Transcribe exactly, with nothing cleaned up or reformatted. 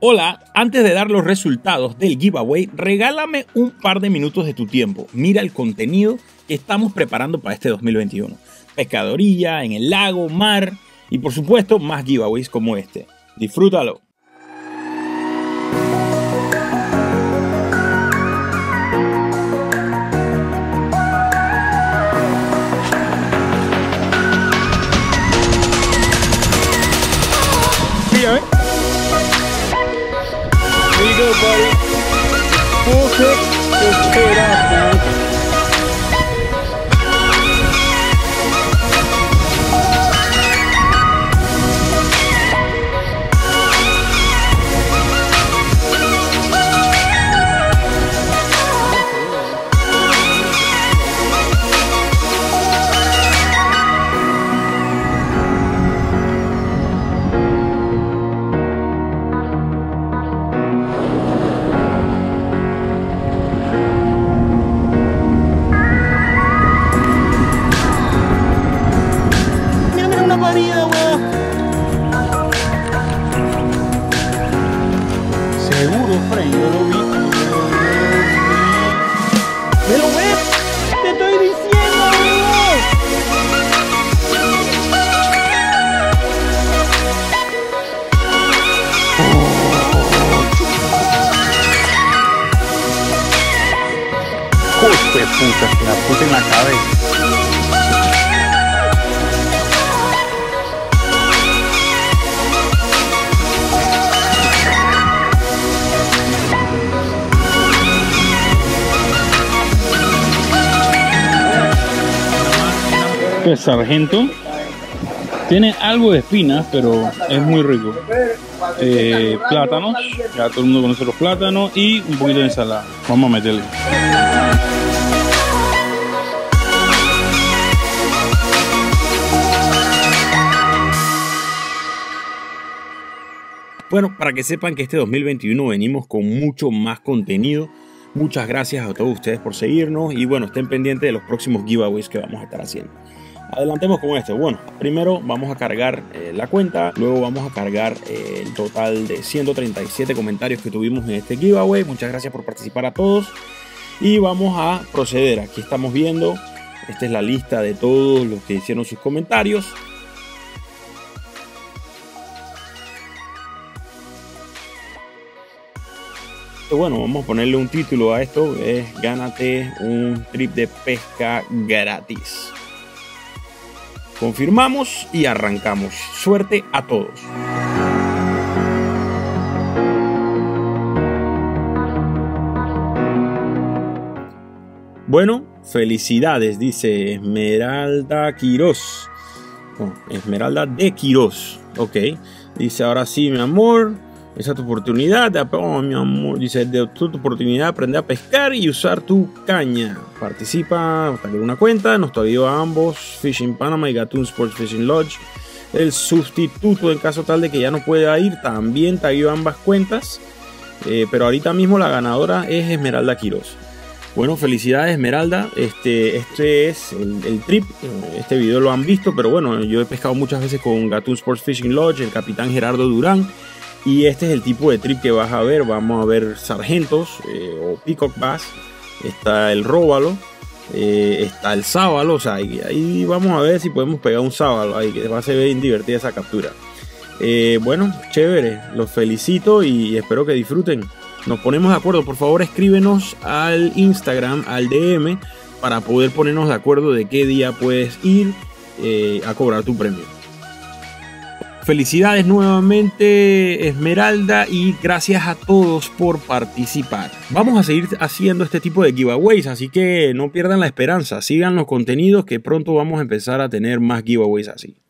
Hola, antes de dar los resultados del giveaway, regálame un par de minutos de tu tiempo. Mira el contenido que estamos preparando para este dos mil veintiuno. Pescadoría, en el lago, mar y por supuesto más giveaways como este. Disfrútalo. Mira, ¿eh? There you go, buddy. Full tip, just pay it off, man. Seguro, Frank, yo lo vi. ¿Me lo ves? Te estoy diciendo, amigo. Hijo de puta, que la puse en la cabeza. Pues sargento tiene algo de espinas, pero es muy rico. Eh, plátanos, ya todo el mundo conoce los plátanos, y un poquito de ensalada. Vamos a meterle. Bueno, para que sepan que este dos mil veintiuno venimos con mucho más contenido. Muchas gracias a todos ustedes por seguirnos y bueno, estén pendientes de los próximos giveaways que vamos a estar haciendo. Adelantemos con esto. Bueno, primero vamos a cargar eh, la cuenta, luego vamos a cargar eh, el total de ciento treinta y siete comentarios que tuvimos en este giveaway. Muchas gracias por participar a todos y vamos a proceder. Aquí estamos viendo, esta es la lista de todos los que hicieron sus comentarios. Bueno, vamos a ponerle un título a esto, es gánate un trip de pesca gratis. Confirmamos y arrancamos. Suerte a todos. Bueno, felicidades, dice Esmeralda Quiroz. Oh, Esmeralda de Quiroz. Ok, dice ahora sí, mi amor. Esa es tu oportunidad, oh, mi amor, dice, de tu, tu oportunidad de aprender a pescar y usar tu caña. Participa, hasta que una cuenta, nos tagueó a ambos, Fishing Panama y Gatun Sports Fishing Lodge. El sustituto, en caso tal de que ya no pueda ir, también tagueó ambas cuentas. Eh, pero ahorita mismo la ganadora es Esmeralda Quiroz. Bueno, felicidades Esmeralda, este, este es el, el trip, este video lo han visto, pero bueno, yo he pescado muchas veces con Gatun Sports Fishing Lodge, el capitán Gerardo Durán. Y este es el tipo de trip que vas a ver. Vamos a ver sargentos eh, o peacock bass. Está el róbalo. Eh, está el sábalo. O sea, ahí, ahí vamos a ver si podemos pegar un sábalo. Ahí que va a ser bien divertida esa captura. Eh, bueno, chévere. Los felicito y espero que disfruten. Nos ponemos de acuerdo. Por favor, escríbenos al Instagram, al D M, para poder ponernos de acuerdo de qué día puedes ir eh, a cobrar tu premio. Felicidades nuevamente Esmeralda y gracias a todos por participar. Vamos a seguir haciendo este tipo de giveaways, así que no pierdan la esperanza. Sigan los contenidos que pronto vamos a empezar a tener más giveaways así.